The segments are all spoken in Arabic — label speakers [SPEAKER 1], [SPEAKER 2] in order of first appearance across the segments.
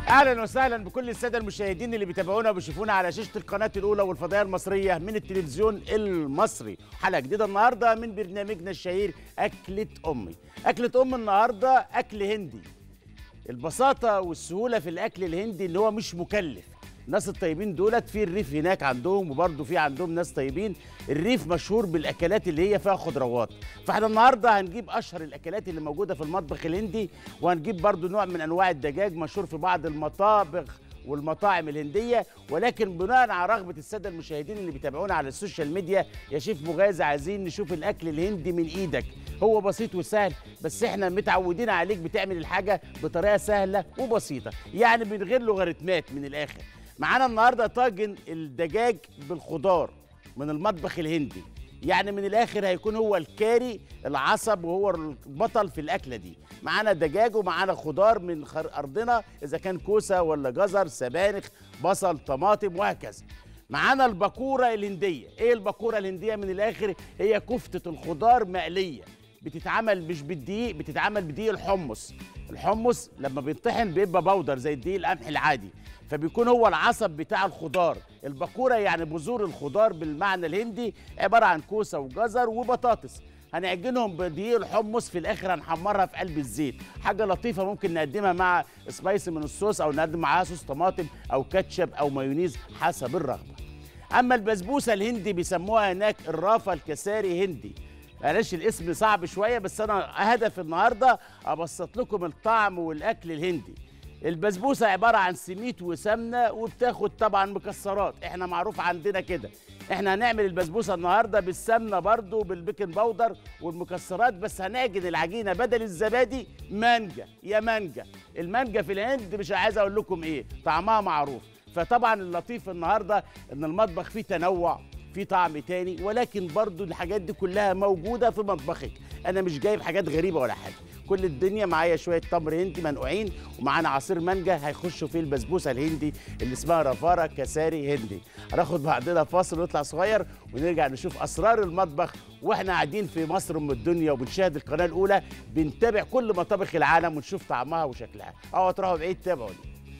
[SPEAKER 1] اهلا وسهلا بكل الساده المشاهدين اللي بيتابعونا وبيشوفونا على شاشه القناه الاولى والفضائيه المصريه من التلفزيون المصري. حلقه جديده النهارده من برنامجنا الشهير اكله امي. اكله ام النهارده اكل هندي. البساطه والسهوله في الاكل الهندي ان هو مش مكلف. الناس الطيبين دولت في الريف هناك عندهم، وبرضه في عندهم ناس طيبين. الريف مشهور بالاكلات اللي هي فيها خضروات، فاحنا النهارده هنجيب اشهر الاكلات اللي موجوده في المطبخ الهندي، وهنجيب برضه نوع من انواع الدجاج مشهور في بعض المطابخ والمطاعم الهنديه. ولكن بناء على رغبه الساده المشاهدين اللي بيتابعونا على السوشيال ميديا، يا شيف مغازي عايزين نشوف الاكل الهندي من ايدك. هو بسيط وسهل، بس احنا متعودين عليك بتعمل الحاجه بطريقه سهله وبسيطه، يعني من غير لوغاريتمات. من الاخر معانا النهارده طاجن الدجاج بالخضار من المطبخ الهندي، يعني من الاخر هيكون هو الكاري العصب وهو البطل في الاكله دي. معانا دجاج ومعانا خضار من ارضنا، اذا كان كوسه ولا جزر سبانخ بصل طماطم وهكذا. معانا الباكوره الهنديه. ايه الباكوره الهنديه؟ من الاخر هي كفته الخضار مقليه، بتتعمل مش بالدقيق، بتتعمل بدقيق الحمص. الحمص لما بيطحن بيبقى بودر زي الدقيق القمح العادي، فبيكون هو العصب بتاع الخضار. الباكوره يعني بذور الخضار بالمعنى الهندي، عباره عن كوسه وجزر وبطاطس. هنعجنهم بدقيق الحمص، في الاخر هنحمرها في قلب الزيت. حاجه لطيفه ممكن نقدمها مع سبايسي من الصوص، او نقدم معاها صوص طماطم او كاتشب او مايونيز حسب الرغبه. اما البسبوسه الهندي بيسموها هناك الرافه الكساري هندي. معلش الاسم صعب شويه، بس انا هدف النهارده ابسط لكم الطعم والاكل الهندي. البسبوسه عباره عن سميد وسمنه، وبتاخد طبعا مكسرات، احنا معروف عندنا كده. احنا هنعمل البسبوسه النهارده بالسمنه برضو بالبيكنج باودر والمكسرات، بس هنعجن العجينه بدل الزبادي مانجا. يا مانجا، المانجا في الهند مش عايز اقول لكم ايه، طعمها معروف. فطبعا اللطيف النهارده ان المطبخ فيه تنوع، في طعم تاني، ولكن برضو الحاجات دي كلها موجودة في مطبخك. أنا مش جايب حاجات غريبة ولا حاجة، كل الدنيا معايا شوية تمر هندي منقوعين، ومعانا عصير مانجا هيخشوا فيه البسبوسة الهندي اللي اسمها رافارة كساري هندي. هناخد بعضنا فاصل ونطلع صغير، ونرجع نشوف أسرار المطبخ واحنا قاعدين في مصر ام الدنيا وبنشاهد القناة الأولى، بنتابع كل مطابخ العالم ونشوف طعمها وشكلها. أو تروحوا بعيد، تابعوني.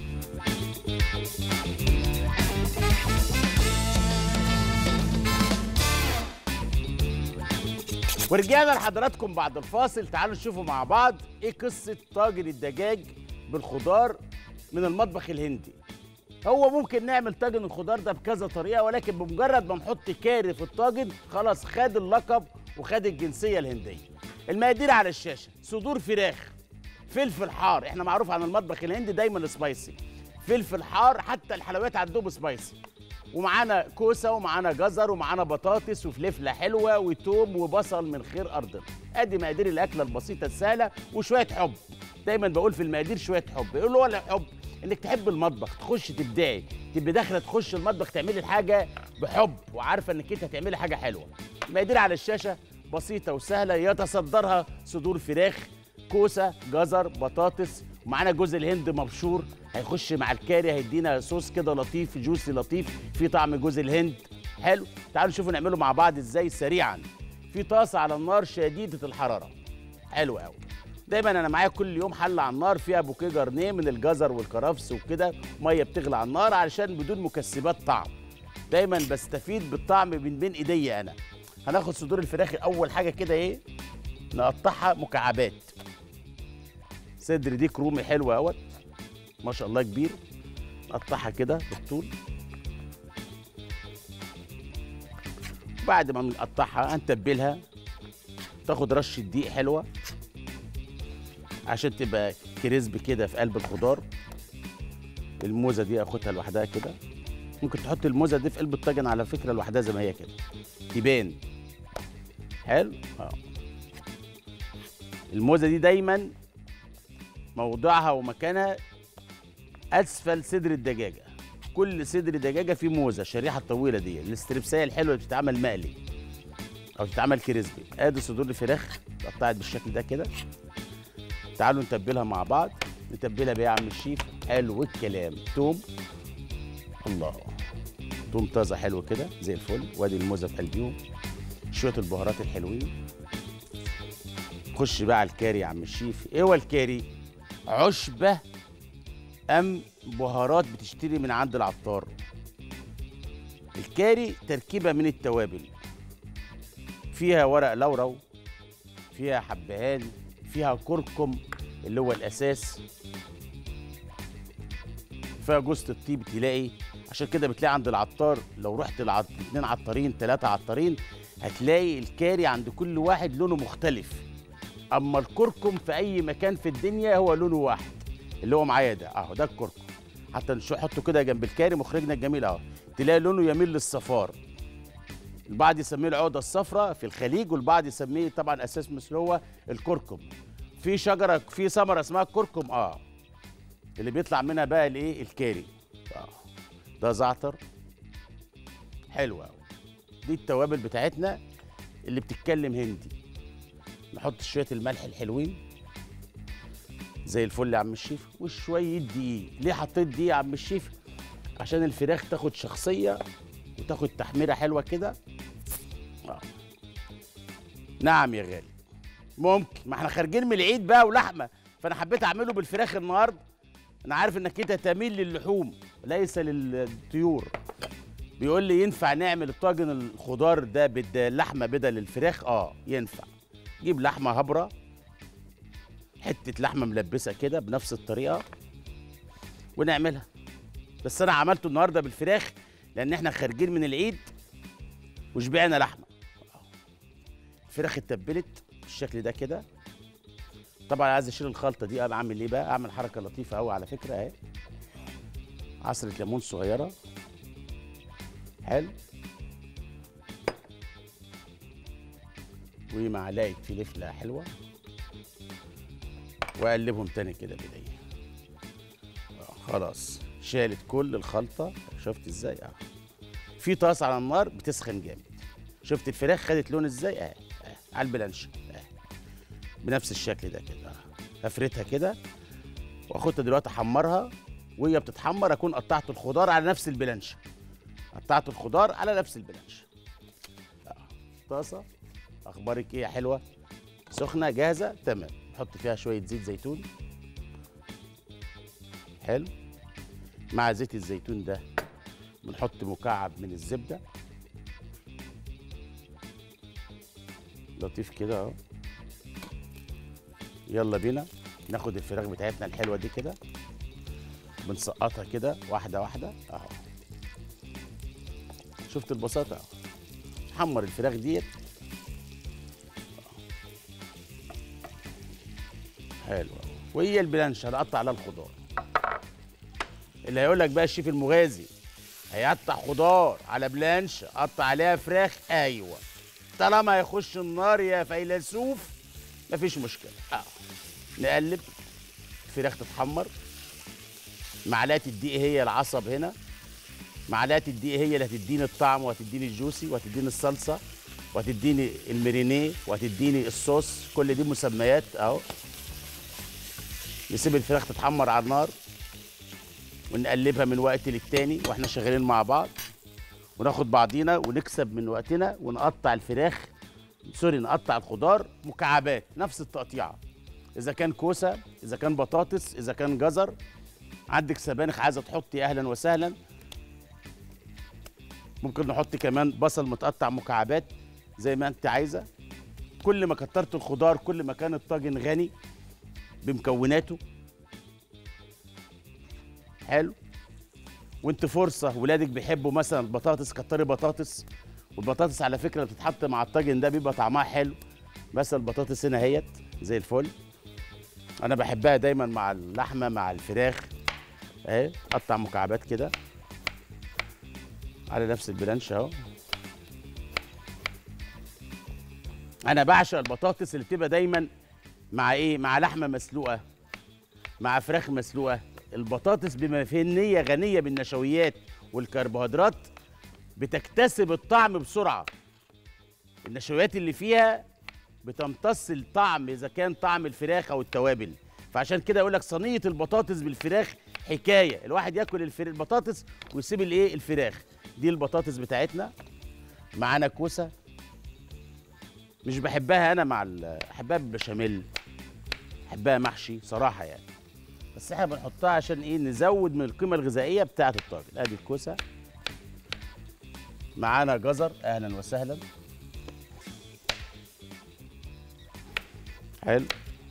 [SPEAKER 1] ورجعنا لحضراتكم بعد الفاصل. تعالوا نشوفوا مع بعض ايه قصة طاجن الدجاج بالخضار من المطبخ الهندي. هو ممكن نعمل طاجن الخضار ده بكذا طريقة، ولكن بمجرد ما نحط كاري في الطاجن خلاص خد اللقب وخد الجنسية الهندية. المقادير على الشاشة: صدور فراخ، فلفل حار، احنا معروف عن المطبخ الهندي دايما سبايسي، فلفل حار، حتى الحلويات عندهم سبايسي. ومعانا كوسه ومعانا جزر ومعانا بطاطس وفلفله حلوه وتوم وبصل من خير ارضنا. ادي مقادير الاكله البسيطه السهله، وشويه حب. دايما بقول في المقادير شويه حب. يقول له ولا حب؟ انك تحب المطبخ، تخش تبدعي، تبقي داخله تخش المطبخ تعملي الحاجه بحب وعارفه انك انت هتعملي حاجه حلوه. المقادير على الشاشه بسيطه وسهله، يتصدرها صدور فراخ، كوسه، جزر، بطاطس، ومعانا جوز الهند مبشور هيخش مع الكاري، هيدينا صوص كده لطيف جوسي لطيف في طعم جوز الهند حلو. تعالوا نشوفوا نعمله مع بعض ازاي سريعا. في طاسه على النار شديده الحراره، حلو قوي. دايما انا معايا كل يوم حله على النار فيها بوكيه جرنيه من الجزر والكرفس وكده، ميه بتغلي على النار علشان بدون مكسبات طعم. دايما بستفيد بالطعم من بين ايديا انا. هناخد صدور الفراخ اول حاجه كده ايه، نقطعها مكعبات. صدر ديك رومي حلو اهوت ما شاء الله كبير، نقطعها كده بالطول. بعد ما نقطعها هنتبلها، تاخد رشه دقيق حلوه عشان تبقى كريسب كده في قلب الخضار. الموزه دي اخدها لوحدها كده، ممكن تحط الموزه دي في قلب الطاجن على فكره لوحدها زي ما هي كده تبان حلو. الموزه دي دايما موضعها ومكانها اسفل صدر الدجاجه. كل صدر دجاجه فيه موزه، الشريحه الطويله دي الاستربسيه الحلوه اللي بتتعمل مقلي او بتتعمل كريسبي. ادي صدور الفراخ اتقطعت بالشكل ده كده. تعالوا نتبلها مع بعض. نتبلها بيه يا عم الشيف؟ حلو الكلام. توم، الله، توم طازه حلو كده زي الفل، وادي الموزه في قلبيهم، شويه البهارات الحلوين. خش بقى على الكاري يا عم الشيف. ايه هو الكاري؟ عشبه ام بهارات بتشتري من عند العطار. الكاري تركيبه من التوابل، فيها ورق لورو، فيها حبهان، فيها كركم اللي هو الاساس، فيها جوز الطيب تلاقي. عشان كده بتلاقي عند العطار لو رحت اتنين عطارين 3 عطارين هتلاقي الكاري عند كل واحد لونه مختلف. اما الكركم في اي مكان في الدنيا هو لونه واحد، اللي هو معايا ده اهو، ده الكركم. حتى نحطه كده جنب الكاري مخرجنا الجميل اهو، تلاقي لونه يميل للصفار. البعض يسميه العقده الصفراء في الخليج، والبعض يسميه طبعا اساس مثل هو الكركم. في شجره، في ثمره اسمها الكركم اللي بيطلع منها بقى الايه الكاري. ده زعتر حلو قوي. دي التوابل بتاعتنا اللي بتتكلم هندي. نحط شويه الملح الحلوين زي الفل يا عم الشيف، وشويه دقيق. ليه حطيت دقيق يا عم الشيف؟ عشان الفراخ تاخد شخصيه وتاخد تحميره حلوه كده. نعم يا غالي، ممكن، ما احنا خارجين من العيد بقى ولحمه، فانا حبيت اعمله بالفراخ النهارده. انا عارف انك انت تميل للحوم ليس للطيور. بيقول لي ينفع نعمل الطاجن الخضار ده باللحمه بدل الفراخ؟ ينفع. جيب لحمه هبره، حته لحمه ملبسه كده بنفس الطريقه ونعملها. بس انا عملته النهارده بالفراخ لان احنا خارجين من العيد وشبعنا لحمه. الفراخ اتبلت بالشكل ده كده. طبعا عايز اشيل الخلطه دي، انا اعمل ايه بقى؟ اعمل حركه لطيفه قوي على فكره اهي. عصره ليمون صغيره، حلو، ومعلقه فلفله حلوه، واقلبهم تاني كده بايديا. خلاص شالت كل الخلطه. شفت ازاي؟ في طاسه على النار بتسخن جامد. شفت الفراخ خدت لون ازاي؟ على البلانشه بنفس الشكل ده كده. هفردها كده واخدها دلوقتي احمرها، وهي بتتحمر اكون قطعت الخضار على نفس البلانشه. قطعت الخضار على نفس البلانشه. طاسه اخبارك ايه يا حلوه؟ سخنه جاهزه تمام. نحط فيها شويه زيت زيتون حلو. مع زيت الزيتون ده بنحط مكعب من الزبده لطيف كده اهو. يلا بينا ناخد الفراخ بتاعتنا الحلوه دي كده، بنسقطها كده واحده واحده اهو. شفت البساطه اهو. نحمر الفراخ ديت حلوه، وهي البلانشه هنقطع عليها الخضار. اللي هيقول لك بقى الشيف المغازي هيقطع خضار على بلانشه قطع عليها فراخ، ايوه، طالما هيخش النار يا فيلسوف مفيش مشكله. نقلب الفراخ تتحمر. معلقه الدقيق هي العصب هنا. معلقه الدقيق هي اللي هتديني الطعم وهتديني الجوسي وهتديني الصلصه وهتديني المرينيه وهتديني الصوص. كل دي مسميات اهو. نسيب الفراخ تتحمر على النار ونقلبها من وقت للتاني واحنا شغالين مع بعض، وناخد بعضينا ونكسب من وقتنا ونقطع الفراخ، نقطع الخضار مكعبات نفس التقطيعه. اذا كان كوسه، اذا كان بطاطس، اذا كان جزر، عندك سبانخ عايزه تحطي اهلا وسهلا. ممكن نحط كمان بصل متقطع مكعبات زي ما انت عايزه. كل ما كترت الخضار كل ما كان الطاجن غني بمكوناته. حلو. وانت فرصه ولادك بيحبوا مثلا البطاطس، كتري بطاطس. والبطاطس على فكره اللي بتتحط مع الطاجن ده بيبقى طعمها حلو. مثلا البطاطس هنا اهيت زي الفل. انا بحبها دايما مع اللحمه مع الفراخ اهي. قطع مكعبات كده على نفس البلانش اهو. انا بعشق البطاطس اللي بتبقى دايما مع ايه؟ مع لحمه مسلوقه، مع فراخ مسلوقه. البطاطس بما فيه ان هي غنيه بالنشويات والكربوهيدرات بتكتسب الطعم بسرعه. النشويات اللي فيها بتمتص الطعم اذا كان طعم الفراخ او التوابل. فعشان كده اقول لك صينيه البطاطس بالفراخ حكايه. الواحد ياكل البطاطس ويسيب الايه؟ الفراخ. دي البطاطس بتاعتنا. معانا كوسه مش بحبها انا مع احبها بالبشاميل، احبها محشي صراحه يعني. بس احنا بنحطها عشان ايه؟ نزود من القيمه الغذائيه بتاعه الطاجن. ادي الكوسه، معانا جزر، اهلا وسهلا. حلو.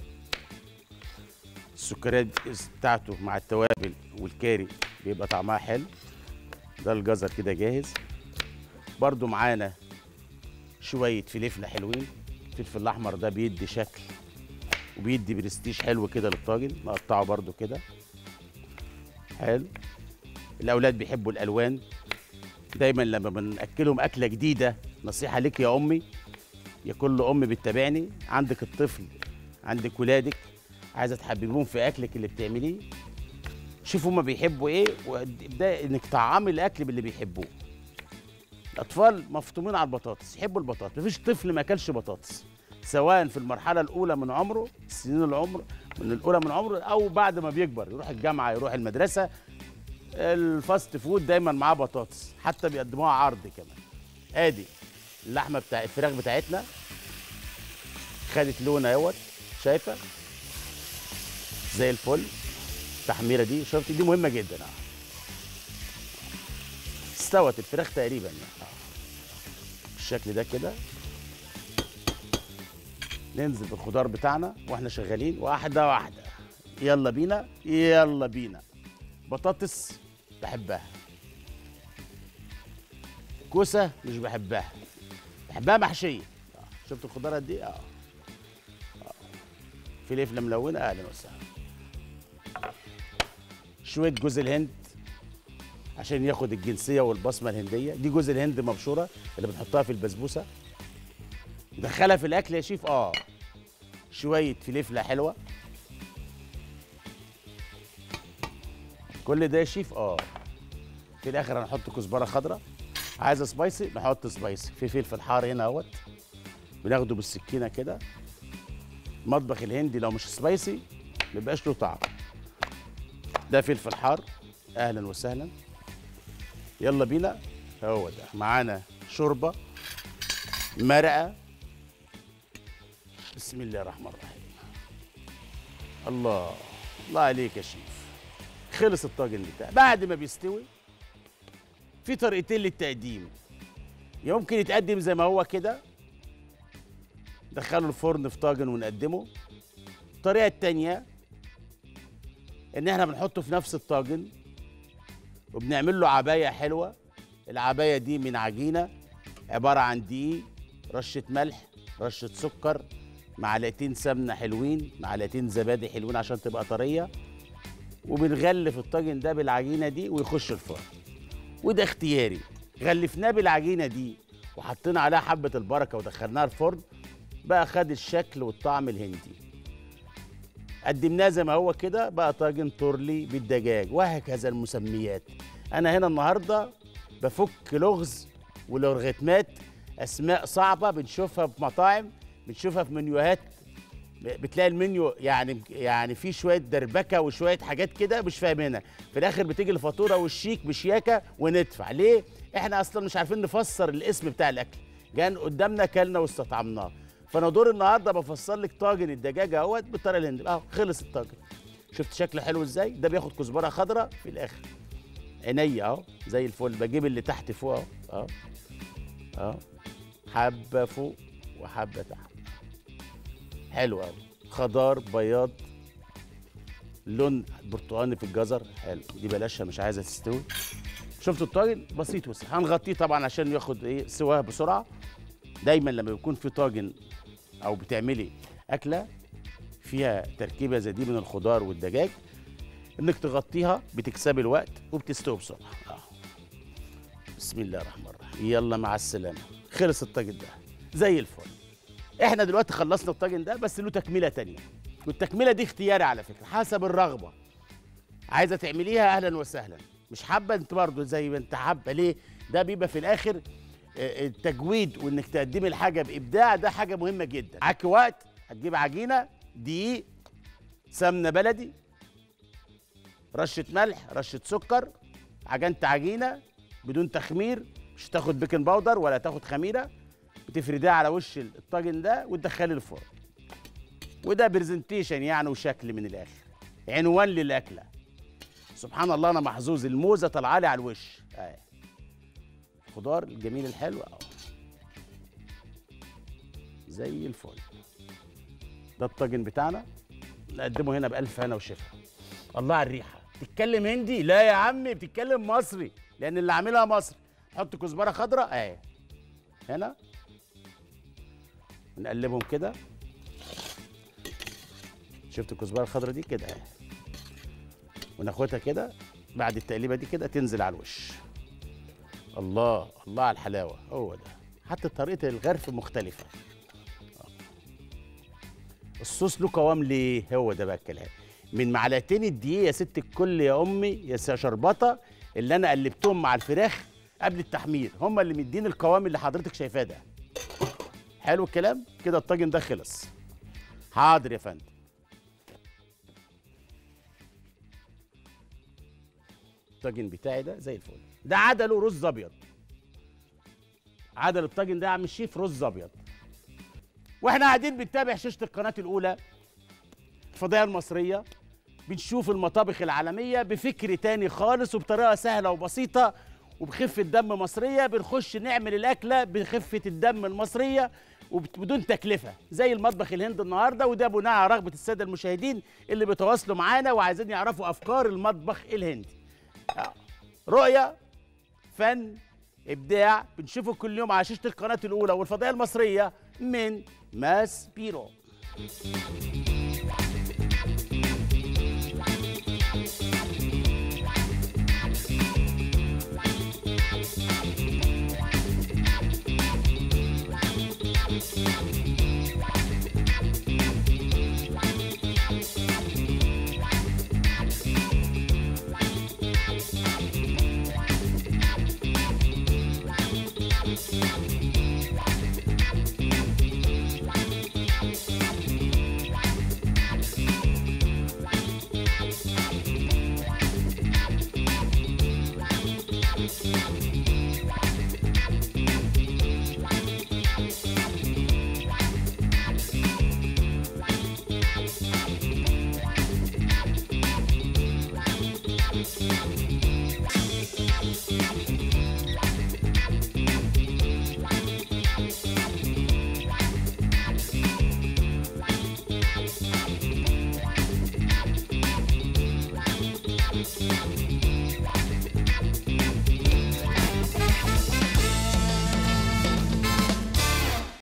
[SPEAKER 1] السكريات بتاعته مع التوابل والكاري بيبقى طعمها حلو. ده الجزر كده جاهز. برضو معانا شويه فلفل حلوين. الفلفل الاحمر ده بيدي شكل وبيدي برستيج حلو كده للطاجن. نقطعه برضو كده. حلو. الاولاد بيحبوا الالوان. دايما لما بناكلهم اكله جديده، نصيحه ليك يا امي، يا كل ام بتتابعني، عندك الطفل، عندك ولادك، عايزه تحببهم في اكلك اللي بتعمليه، شوفوا هما بيحبوا ايه وابداي انك طعمي الاكل باللي بيحبوه. الاطفال مفطومين على البطاطس، يحبوا البطاطس. مفيش طفل ما اكلش بطاطس، سواء في المرحله الاولى من عمره، السنين العمر من الاولى من عمره، او بعد ما بيكبر يروح الجامعه يروح المدرسه. الفاست فود دايما معاه بطاطس، حتى بيقدموها عرض كمان. ادي اللحمه بتاع الفراخ بتاعتنا خدت لون اهوت، شايفه زي الفل. التحميره دي شفتي دي مهمه جدا. استوت الفراخ تقريبا يعني. بالشكل ده كده. ننزل بالخضار بتاعنا واحنا شغالين واحده واحده. يلا بينا يلا بينا. بطاطس بحبها، كوسه مش بحبها، بحبها محشيه. شفت الخضار قد ايه؟ فلفله ملونه، اهلا وسهلا. شويه جوز الهند عشان ياخد الجنسيه والبصمه الهنديه. دي جوز الهند مبشوره اللي بنحطها في البسبوسه، ندخلها في الاكل يا شيف. شويه فلفله حلوه. كل ده يا شيف. في الاخر هنحط كزبره خضراء. عايزه سبايسي نحط سبايسي. في فلفل حار هنا اهوت، بناخده بالسكينه كده. المطبخ الهندي لو مش سبايسي ما بيبقاش له طعم. ده فلفل حار، اهلا وسهلا. يلا بينا. هو ده معانا شوربه، مرقه. بسم الله الرحمن الرحيم. الله الله عليك يا شيف. خلص الطاجن بتاعي. بعد ما بيستوي في طريقتين للتقديم. يمكن يتقدم زي ما هو كده، ندخله الفرن في طاجن ونقدمه. الطريقه التانيه ان احنا بنحطه في نفس الطاجن وبنعمل له عبايه حلوه. العبايه دي من عجينه عباره عن دقيق، رشه ملح، رشه سكر، معلقتين سمنه حلوين، معلقتين زبادي حلوين عشان تبقى طريه. وبنغلف الطاجن ده بالعجينه دي ويخش الفرن. وده اختياري. غلفناه بالعجينه دي وحطينا عليها حبه البركه ودخلناها الفرن، بقى خد الشكل والطعم الهندي. قدمناه زي ما هو كده، بقى طاجن تورلي بالدجاج، وهكذا المسميات. انا هنا النهارده بفك لغز ولوغاريتمات، اسماء صعبه بنشوفها في مطاعم، بنشوفها في منيوهات. بتلاقي المنيو يعني في شويه دربكه وشويه حاجات كده مش فاهمينها. في الاخر بتيجي الفاتوره والشيك بشياكه وندفع. ليه؟ احنا اصلا مش عارفين نفسر الاسم بتاع الاكل. جان قدامنا كلنا واستطعمناه. فانا دور النهارده بفسر لك طاجن الدجاج اهوت بالطريقه الهنديه. خلص الطاجن. شفت شكله حلو ازاي؟ ده بياخد كزبره خضراء في الاخر. عينيا اهو زي الفل. بجيب اللي تحت فوق اهو حبه فوق وحبه تحت. حلو قوي. خضار بياض، لون برتقاني في الجزر. حلو. دي بلاشها مش عايزه تستوي. شفتوا الطاجن بسيط وسهل. هنغطيه طبعا عشان ياخد سواه بسرعه. دايما لما بيكون في طاجن او بتعملي اكله فيها تركيبه زي دي من الخضار والدجاج، انك تغطيها بتكسبي الوقت وبتستوي بسرعه. بسم الله الرحمن الرحيم. يلا مع السلامه. خلص الطاجن ده زي الفل. احنا دلوقتي خلصنا الطاجن ده، بس له تكمله تانية، والتكمله دي اختياري على فكره حسب الرغبه. عايزه تعمليها اهلا وسهلا، مش حابه انت برضه زي ما انت حابه. ليه؟ ده بيبقى في الاخر التجويد، وانك تقدمي الحاجه بابداع. ده حاجه مهمه جدا. معاكي وقت، هتجيب عجينه، دقيق، سمنه بلدي، رشه ملح، رشه سكر، عجنت عجينه بدون تخمير، مش هتاخد بيكنج باودر ولا تاخد خميره. بتفرديها على وش الطاجن ده وتدخلي الفرن. وده برزنتيشن يعني وشكل من الاخر. عنوان للاكله. سبحان الله انا محظوظ، الموزه طالعه لي على الوش اهي. الخضار الجميل الحلو اهو زي الفل. ده الطاجن بتاعنا، نقدمه هنا بألف هنا وشفا. الله على الريحه. بتتكلم هندي؟ لا يا عمي بتتكلم مصري، لان اللي عاملها مصري. حط كزبره خضراء اهي هنا، نقلبهم كده. شفت الكزبره الخضراء دي كده اهي، وناخدها كده بعد التقليبه دي كده تنزل على الوش. الله الله على الحلاوه. هو ده، حتى طريقه الغرف مختلفه. الصوص له قوام ليه؟ هو ده بقى الكلام. من معلقتين الدقيق يا ست الكل يا امي يا شربطه اللي انا قلبتهم مع الفراخ قبل التحمير، هم اللي مدين القوام اللي حضرتك شايفاه ده. حلو الكلام كده. الطاجن ده خلص. حاضر يا فندم. الطاجن بتاعي ده زي الفل. ده عدله رز ابيض. عدل الطاجن ده يا عم الشيف رز ابيض. واحنا قاعدين بنتابع شاشه القناه الاولى الفضائيه المصريه، بنشوف المطابخ العالميه بفكر تاني خالص وبطريقه سهله وبسيطه وبخفه دم مصريه. بنخش نعمل الاكله بخفه الدم المصريه وبدون تكلفه زي المطبخ الهندي النهارده. وده بناء على رغبه الساده المشاهدين اللي بيتواصلوا معانا وعايزين يعرفوا افكار المطبخ الهندي. رؤيه، فن، ابداع، بنشوفه كل يوم على شاشه القناه الاولى والفضائيه المصريه من ماس بيرو.